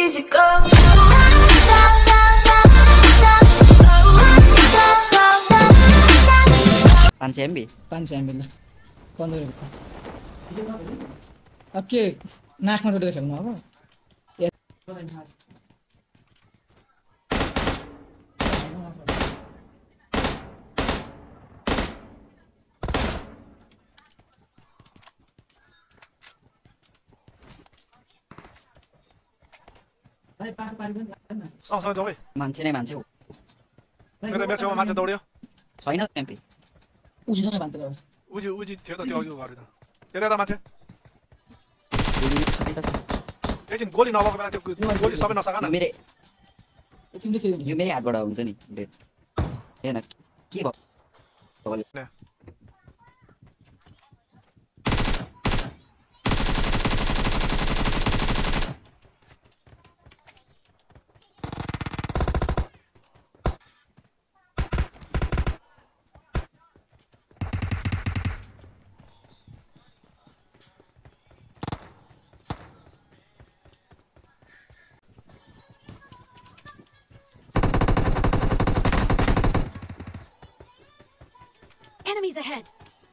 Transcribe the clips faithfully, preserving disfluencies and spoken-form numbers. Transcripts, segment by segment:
easy go. पाँच सौ MB पाँच सौ एमबी ल पन्ध्र रुपियाँ अब के नाकमा डोटेर खेल्नु अब सँगसँगै जाउँ है मान्छे नै मान्छे हो मेरो मेरो छेउमा मान्छे दौड्यो छैन एमपी उजिँदैन भन्त अब उजी उजी थियो त त्यो अघि घर त्यता यता मान्छे एकछिन गोली नभएको बेला त्यो गोली सबै नसका न मेरो एकछिन देखि यो मेरै हातबाट हुन्छ नि हेर्न के भयो Enemies ahead.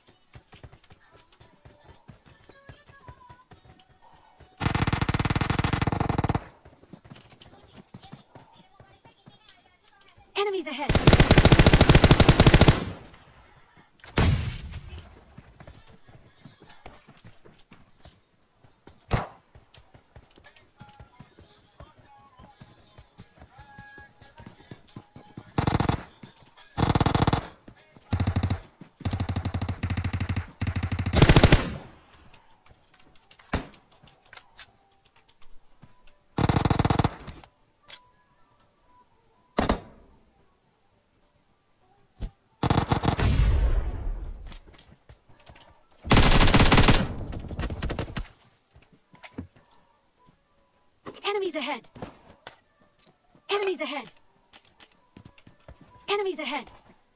Enemies ahead. Enemies ahead. Enemies ahead. Enemies ahead.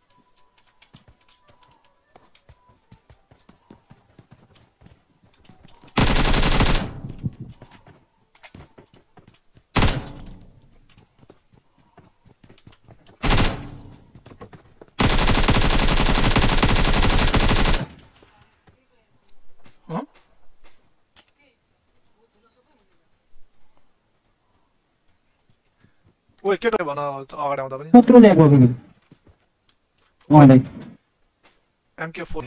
Huh? ओइ केटा भन अगाडि आउँदा पनि कत्रो ल्याग भएको कि मलाई एमके फोर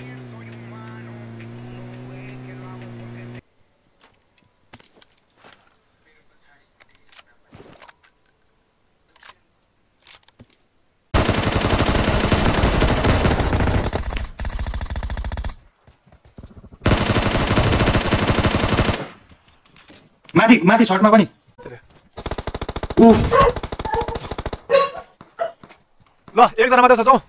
माथि माथि शर्टमा पनि उ ल एकजना मात्र छ जाउँ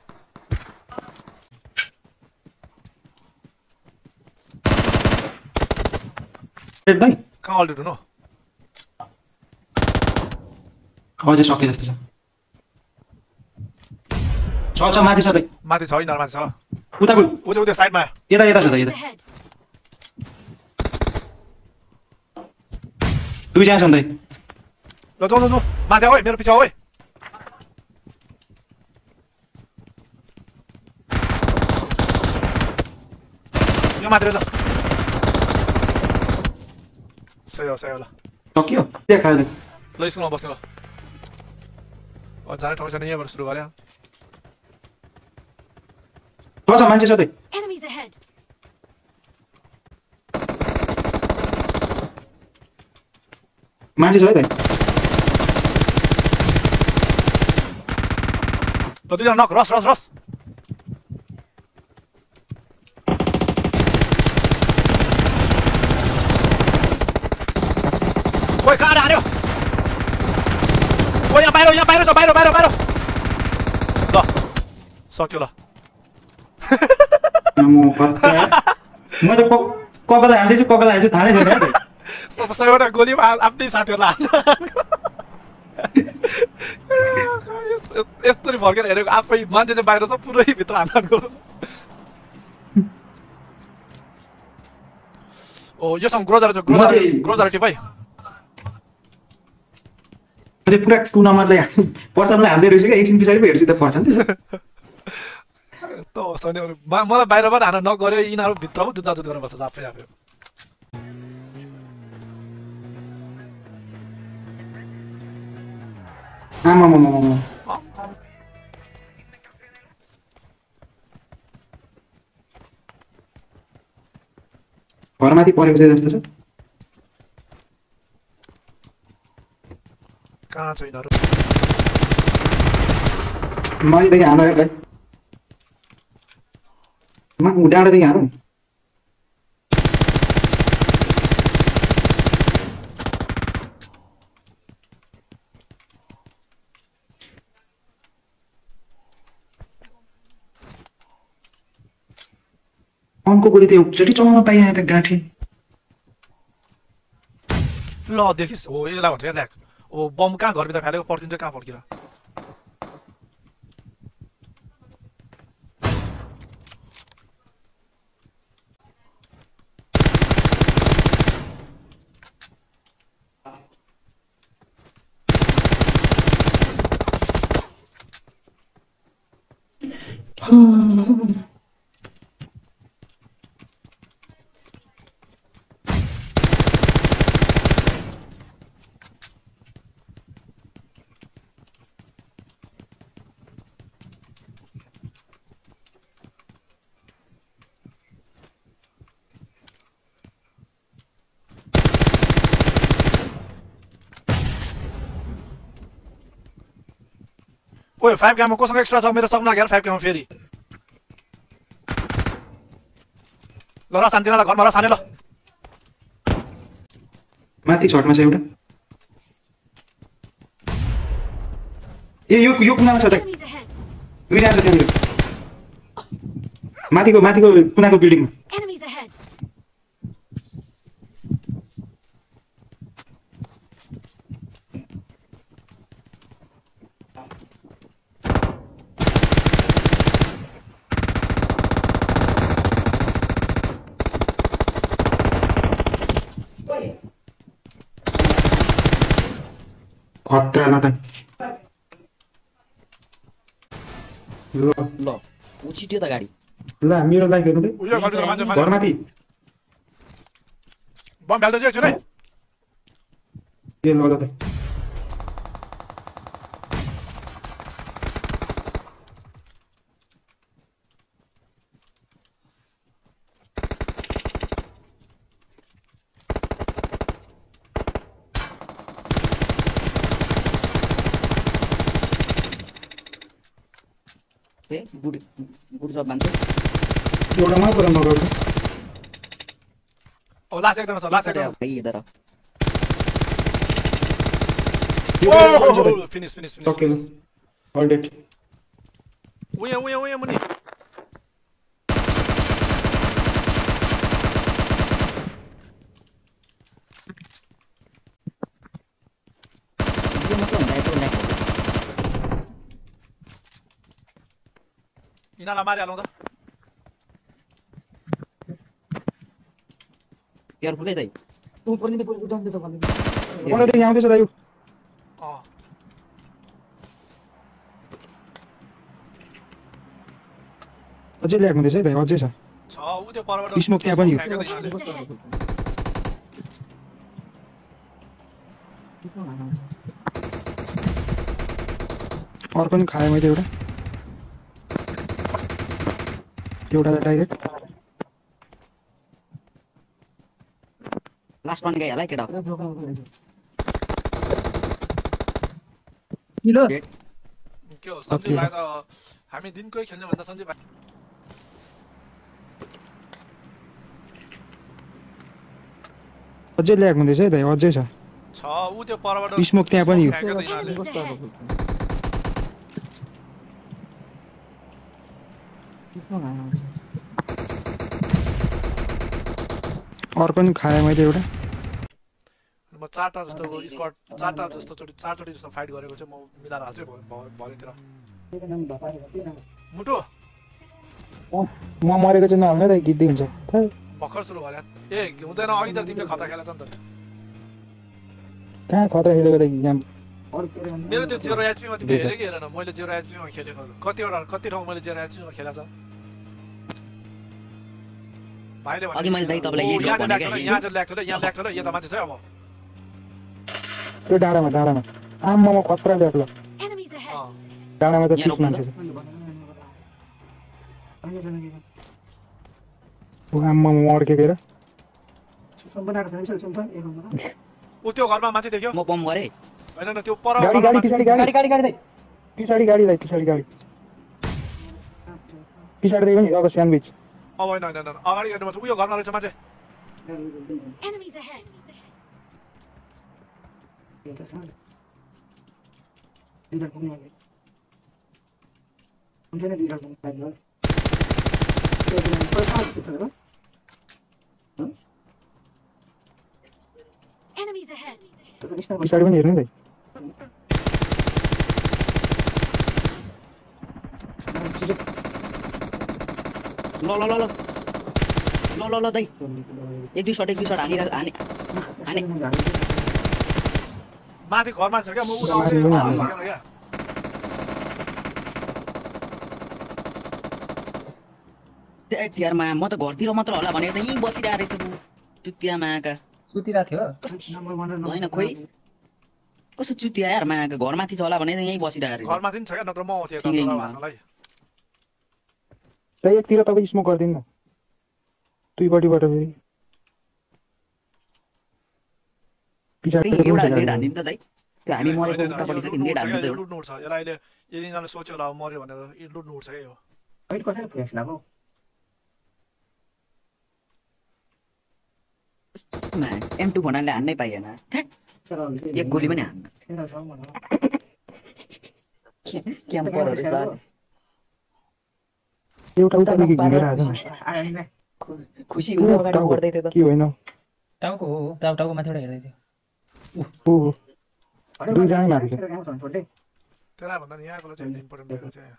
एकदमै कहाँ अल्टिट्युड हो अझै सके जस्तो छ छ छ माथि छ माथि छ होइन माथि छ उता उता उता साइडमा यता यता छ त यता दुईजना छन् त ल जाउँ जाउँ माथि आऊ है मेरो पछि आऊ है यो माथि रहेछ सही हो सही हो ल सक्यो के खायो ल स्कुलमा बस्नु ल जाने ठाउँ छैन यहाँबाट सुरु गरे छ छ मान्छे छ त Enemies ahead. मान्छे छ है त ल दुईजना नक रस रस रस ओइ कहाँ हार्यो ओ यहाँ बाहिर यहाँ बाहिर छ बाहिर बाहिर बाहिर ल सक्यो ल म पत्ता म त ककला हाल्दैछु ककला हाल्छु थाहा नै छैन है सबैवटा गोली आफ्नै साथीहरूलाई यस्तरी फर्केर हेरेको आफै मान्छे चाहिँ बाहिर छ पुरै भित्र हान्नु ओ योसँग ग्रोजर छ ग्रोजर ग्रोजर टिप है चाहिँ पुरा टु नम्बरलाई पर्सनलाई हान्दै रहेछ क्या एकछिन पछाडि पो हेर्छु त पर्सन त सन्डे मलाई बाहिरबाट हान नगर्यो यिनीहरू भित्र पो जुत्ता जुत गरेर बस्छ आफै आफै आमामामा घरमाथि परेको चाहिँ जस्तो छ कहाँ छ यिनीहरू माथिदेखि हाल्नु हेर्दै म डाँडादेखि हाल्नु अनको गोली त्यो एकचोटि चलाउन पाइएन त गाँठे ल देखिस् हो यसलाई भन्छ क्या ल्याक ओ बम कहाँ घरभित्र फालेको पड्किन्छ कहाँ पड्किएर ओए फाइभ ग्याममा कोसँग एक्स्ट्रा छ मेरो सक्नु लाग्यो फाइभ ग्याममा फेरि ल र शान्तिनालाई घरमा र साने ल माथि छटमा छ एउटा ए यो यो कुनामा छ त Enemies ahead. दुईजना छ त्यहाँनिर माथिको माथिको कुनाको बिल्डिङमा Enemies ahead. खतरा न त ल ल उछिट्यो त गाडी ल मेरो लाइक हेर्नु त उयो गर्छ मान्छे मान्छे घरमाथि बम फाल्दै एकछिन है के ल त ए गुड गुड जब मान्छे एउटा मात्र नगर्छ ओ लास्ट एकदम छ लास्ट एकदम भाइ इधर ओ फिनिश फिनिश फिनिश सक्यो ऑल डेट उयो उयो उयो मुनि यो मात्र हुँदा यत्रो ल्याक यिनीहरूलाई मारिहालौँ त केयरफुलै दाइ तँ पनि त पुरा उठाउँदै त भन्दै ओरादेखि आउँदैछ दाइ अँ अझै ल्याक हुँदैछ है दाइ अझै छ छ उ त्यो परबाट स्मोक त्यहाँ पनि हो। फ्याँक्यो त यिनीहरूले। Enemies ahead. अर्को पनि खाएँ मैले एउटा एउटा त डाइरेक्ट लास्ट वान गयो होला केटा किलो के हो सञ्जीव भाइ त हामी दिनकै खेल्ने भन्दा सञ्जीव भाइ अझै ल्याक हुँदैछ है दाइ अझै छ छ उ त्यो परबाट स्मोक त्यहाँ पनि हो। फ्याँक्यो त यिनीहरूले। Enemies ahead. अर्को पनि खाएँ मैले एउटा म चारवटा जस्तो स्क्वाड चारवटा जस्तो चोटि चारचोटि जस्तो फाइट गरेको चाहिँ म मिलाएर हाल्छु भरेतिर मुटु म मरेको चाहिँ नहाल्नु दाइ गिद्दै हुन्छ थै भर्खर सुरु गर्यो ए हुँदैन अघि त तिमीले खतरा खेलेछ नि त कहाँ खतरा खेलेको दाइ यहाँ मेरो त्यो जेरो एचपीमा तिमी हेरे कि हेरेन मैले जेरो एचपीमा खेलेको कतिवटा कति ठाउँ मैले जेरो एचपीमा खेलेको छ भाइले भने अघि मैले दाइ तपाईँलाई यही यहाँ ड्रप ल्याएको भनेको छ यहाँ चाहिँ ल्याएको छ यहाँ ल्याएको छ यो त मान्छे छ अब त्यो डाँडामा डाँडामा आम्मामा खतरा ल्याएको Enemies ahead. डाँडामा त यहाँ तीस रोक्नु मान्छे छ ऊ आम्मामा अड्केको हेर ऊ त्यो घरमा मान्छे देख्यो म बम गरेँ हैन न त्यो पर गाडी गाडी पछाडि गाडी गाडी गाडी गाडी दाइ पछाडि गाडीलाई पछाडि गाडी पछाडि दियो नि अब स्यान्डविच अब हैन हैन हैन अगाडि हेर्नु पर्छ उयो घरमा रहेछ मान्छे Enemies ahead. Enemies ahead. पछाडि पनि हेर्नु नि दाइ ल ल ल ल ल ल ल दाइ एक दुई सट एक दुई सट हानि हानि हानि माथि घरमा छ क्या म उता माथि पनि हाल्नु। आउँदै क्या तिहारमा म त घरतिर मात्र होला भनेको त यहीँ बसिरहेको रहेछ म चुतिया माका सुतिरहेको थियो होइन खोइ कस्तो चुतिया यार माका घरमाथि छ होला भने त यहीँ बसिरहेको रहेछ घरमाथि नि छ क्या नत्र म आउँथेँ ठिकै यता नि हान्नलाई दाइ एकतिर तपाईँ स्मोक गरिदिनु न दुईपट्टिबाट फेरि पछाडि त्यही रुम एउटा छ नेट गाडी हानिदिनु त दाइ त्यो हामी मरेको उतापट्टि छ कि नेट हानिदिनु त एउटा लुट्नु उठ्छ यसलाई अहिले यिनीहरूले सोच्यो होला अब मर्यो भनेर यो लुट्नु उठ्छ क्या यो एम टू भन्नाले हान्नै पाइएन एक गोली पनि हान्न क्याम्परहरू छ एउटा उतादेखि घुमेर आएको खुसी हुँदै अगाडि बढ्दै थियो त के होइन टाउको हो टाउ टाउको माथिबाट हेर्दै थियो ऊ दुईजना माथि छ त्यसलाई भन्दा नि यहाँको चाहिँ इम्पोर्टेन्ट भएको चाहिँ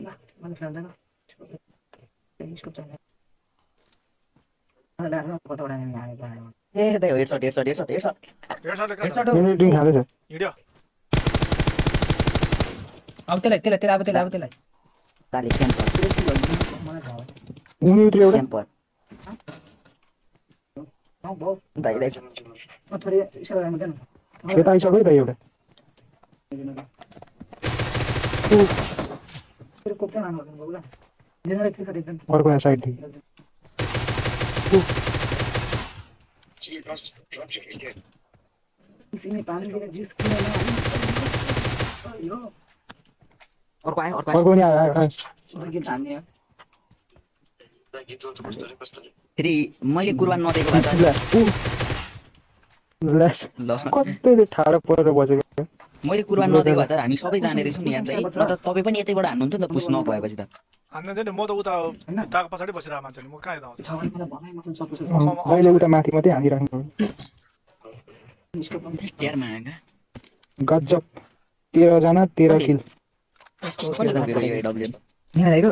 ए दाइ हेडसट हेडसट हेडसट हेडसट हेडसटले कहाँ हेडसट छ? हो यिनीहरू ड्रिङ्क खाँदैछ हिँड्यो अब त्यसलाई त्यसलाई त्यसलाई अब त्यसलाई अब त्यसलाई ताले क्याम्पर उनीहरू एउटा क्याम्पर दाइ दाइ यता आइसक्यो दाइ एउटा अर्को यहाँ साइडदेखि अर्को आयो अर्को आयो अर्को पनि आयो आयो आयो फेरि मैले कुर्बान नदिएको भए त ला, ऊ, ल्यास, ल कति ठाडो परेर बजेको मैले कुर्बान नदिएको भए त हामी सबै जाने रहेछौँ नि यार दाइ न त तपाईँ पनि यतैबाट हान्नुहुन्थ्यो नि त पुस नभएपछि त हान्ने थिएँ नि म त उता भित्ताको पछाडि बसिरहेको मान्छे नि म कहाँ यता आउँछु मैले उता माथि मात्रै हानिराख्नु यार मागा गजब तेह्रजना तेह्र किल कति पुगेको यो एडब्ल्यू यहाँ हेरो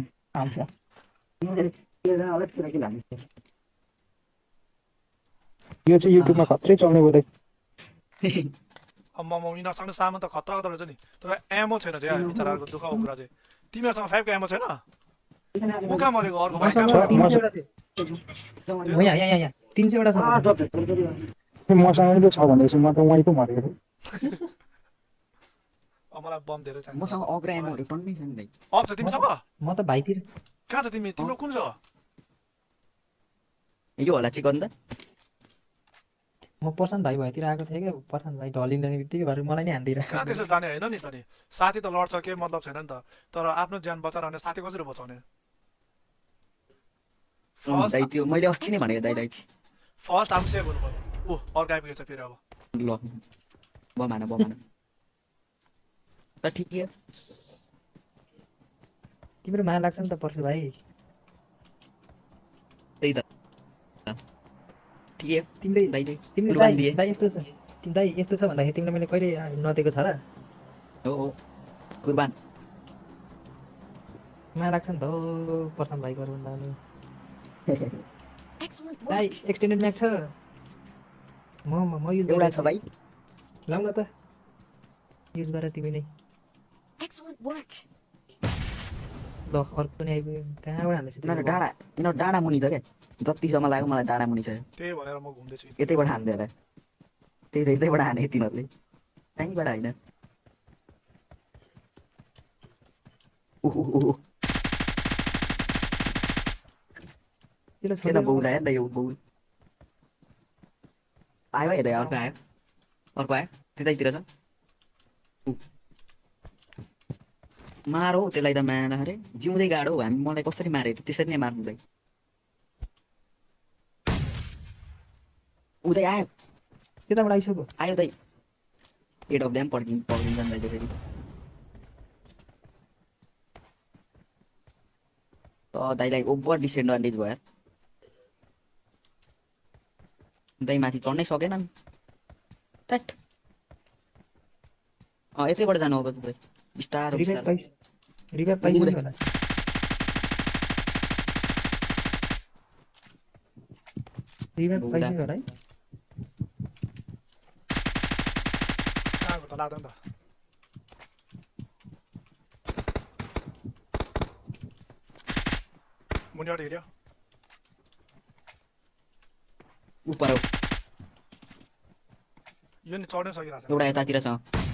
यो चाहिँ युट्युबमा खत्रै चल्ने भयो अम्मा म यिनीहरूसँग सामान त खतरा खतरा रहेछ नि तर एमो छैन चाहिँ यार बिचराहरूको दुःखको कुरा चाहिँ तिमीहरूसँग फाइभको एमो छैन म कहाँ मरेको अर्को भाइ कहाँ छ, मरेको? तिन सयवटा थियो हो यहाँ यहाँ यहाँ यहाँ तिन सयवटा छ मसँग पनि छ भन्दैछु म त वहीँ पो मरेको अब मलाई बम धेरै चाहिन्छ मसँग अग्रा एमोहरू टन्नै छ नि दाइ अब छ तिमीसँग म त भाइतिर कहाँ छ तिमी तिम्रो कुन छ यो होला चिकन त म पर्सन भाइ भएतिर आएको थिएँ क्या पर्सन भाइ ढलिँदै बित्तिकै भएर मलाई नै कहाँ हान्दिरहेको त्यसो जाने होइन नि त नि साथी त लड्छ केही मतलब छैन नि त तर आफ्नो ज्यान बचाएर साथी कसरी बचाउने अँ, दाइ त्यो मैले अस्ति नै भनेको दाइ दाइ फर्स्ट आम सेभ हुनु पर्यो ऊ अर्को आइपुगेछ फेरि अब ल बमाना बमाना त ठिकै हो तिम्रो माया लाग्छ नि त पर्छु भाइ त्यही त ठिकै हो तिमीले दाइले तिमीले कुर्बान दाइ दिए दाइ यस्तो छ तिमी दाइ यस्तो छ भन्दाखेरि तिमीले मैले कहिले नदिएको छ र हो हो कुर्बान माया लाग्छ नि त हो पर्सन भाइको भन्दा पनि Excellent दाइ work. एक्सटेन्डेड म्याच छ म म म युज एउटा छ भाइ लाउन त युज गर तिमीले Excellent work. ल अर्को पनि आइपुग्यो कहाँबाट हान्दैछ यिनीहरू डाँडा यिनीहरू डाँडा मुनि छ क्या जतिसम्म लाग्यो मलाई डाँडा मुनि छ त्यही भनेर म घुम्दैछु यतैबाट हान्दै होला त्यही त यतैबाट हाने तिनीहरूले कहीँबाट होइन ओहो त्यसले के त बौला नि त यो बौ आयो हेर्दै अर्को आयो अर्को आयो त्यतैतिर छ उ। मारो त्यसलाई त मार अरे जिउँदै गाडो हामी मलाई कसरी मारे त त्यसरी नै मार्नु चाहिँ उदय आयो त्यताबाट आइसक्यो आयो दाइ एडब्ल्यू पनि पड्किन् पड्किन्छ नि फेरि त दाइलाई ओभर डिसएडभान्टेज भयो दाइ माथि चढ्नै सकेनन् ट्याट अँ यतैबाट जानु अब दाइ बिस्तारो रिभाइभ बिस्तारो पाइस रिभाइभ पाइसक्यो होला रिभाइभ पाइसक्यो होला है कहाँको त लाग्दैन त मुनिबाट हिँड्यो उपर हो यो नि चढ्नै सकिरहेको छ एउटा यतातिर छ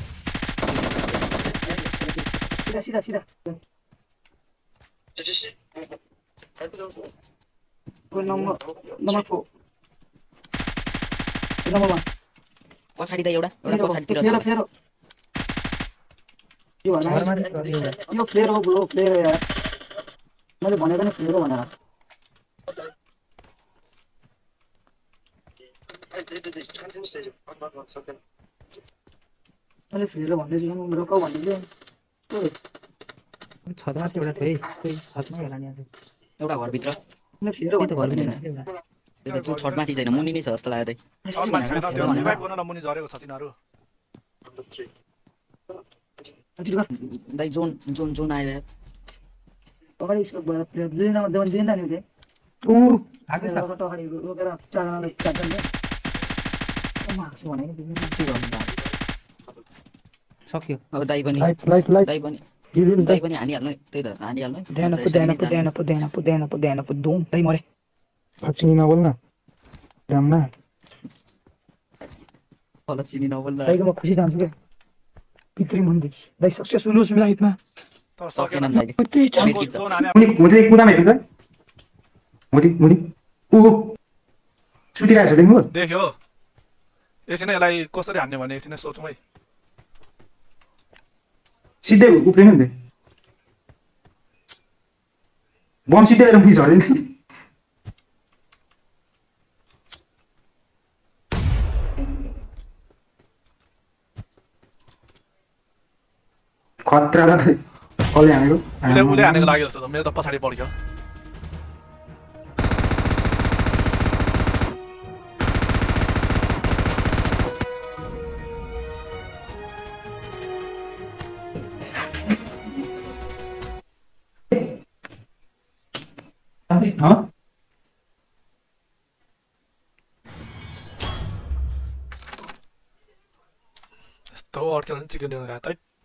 सिधा सिधा सिधा number number four number one पछाडि त एउटा एउटा पछाडितिर छ फेरो फेरो यो घरमा भन्दा चाहिँ छ एउटा यो फ्लेयर हो ब्रो फ्लेयर हो यार मैले भनेको नि फ्लेयर हो भनेर मैले फ्लेयर हो भन्दै थिएँ रोकाउ भन्दै थिएँ छतमा थियो एउटा थियो है कोही छतमै होला नि आज एउटा घरभित्र मैले फ्लेयर हो त्यही त भन्दै घरभित्र होइन। थियो त्यो त त्यो छटमाथि छैन मुनि नै छ जस्तो लाग्यो दाइ छतमा छैन त्यो रिभाइभ गर्न न मुनि झरेको छ तिनीहरू थिएँ दाइ जोन जोन जोन आयो यार अगाडि यसको फ्लेयर दुई नम्बर देवन दिएन नि थिएँ ऊ आएको छ रोकेर अगाडि रोकेर चारजनालाई चारजना मार्छु भने के गर्नु त सक्यो अब दाइ पनि लाइट लाइट लाइट दाइ पनि गिरिन दाइ पनि हानिहाल्नु है त्यही त हानिहाल्नु है ध्यान नत्र पो यसरी ध्यान नै पो जानु। ध्यान पो ध्यान पो ध्यान पो ध्यान पो दोम तै मरे चिनी नबोल न रामना फल चिनी नबोल्दा दाइको म खुसी जान्छु क्या भित्री मन्दिर दाइ सक्सेस हुनुहोस् लाइफमा तर सकेन सकेन नि दाइले त्यही छ अर्को मेट्रिक त जोन हाने मुनि मुनि कुदामा हेर्नु त मुनि मुनि ऊ सुतिरहेको छ देख्नु देख्यो एकछिन यसलाई कसरी हान्ने भने एकछिन सोचौँ है सिधै उफ्रिनु नि बम सिधै आएर मुनि झर्दैन खतरा त कसले हानेको उसले उसले हानेको लाग्यो जस्तो छ मेरो त पछाडि पड्क्यो हँ यस्तो अड्केर चिकन लिनु गएको त